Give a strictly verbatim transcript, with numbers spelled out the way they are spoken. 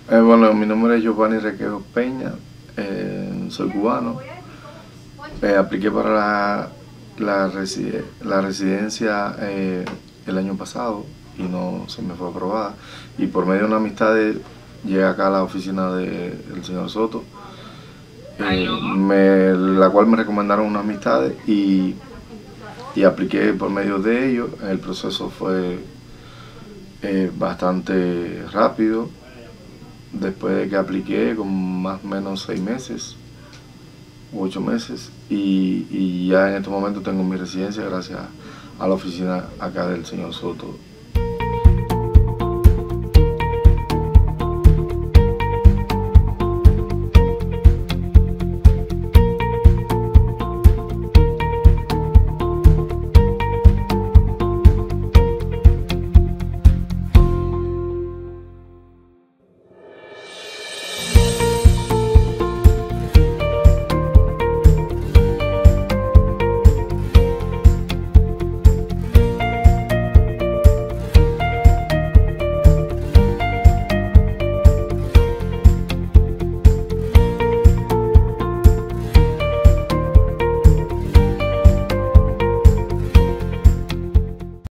Eh, bueno, mi nombre es Giovanni Requejo Peña, eh, soy cubano. Eh, apliqué para la, la, reside- la residencia eh, el año pasado y no se me fue aprobada. Y por medio de una amistad de- llegué acá a la oficina del señor Soto, eh, me- la cual me recomendaron unas amistades y, y apliqué por medio de ellos. El proceso fue eh, bastante rápido. Después de que apliqué, con más o menos seis meses, ocho meses, y, y ya en este momento tengo mi residencia gracias a la oficina acá del señor Soto